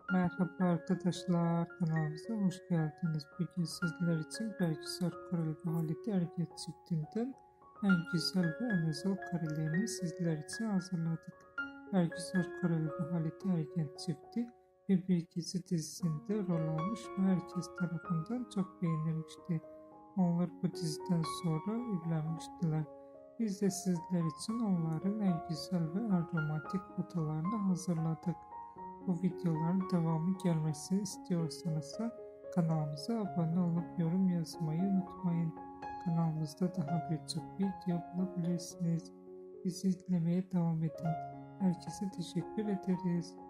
Merhaba arkadaşlar, kanalımıza hoş geldiniz. Bugün sizler için Belgisar Koreli ve Halit Ergenç çiftinden en güzel ve en özel karelerini sizler için hazırladık. Belgisar Koreli ve Halit Ergenç çifti bir dizi dizisinde rol almış ve herkes tarafından çok beğenilmişti. Onlar bu diziden sonra evlenmiştiler. Biz de sizler için onların en güzel ve en romantik fotolarını hazırladık. Bu videoların devamı gelmesini istiyorsanız kanalımıza abone olup yorum yazmayı unutmayın. Kanalımızda daha birçok video bulabilirsiniz. Bizi izlemeye devam edin. Herkese teşekkür ederiz.